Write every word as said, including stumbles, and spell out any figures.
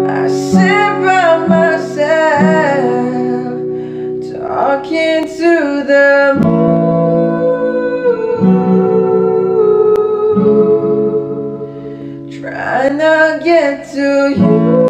I sit by myself, talking to the moon, trying to get to you.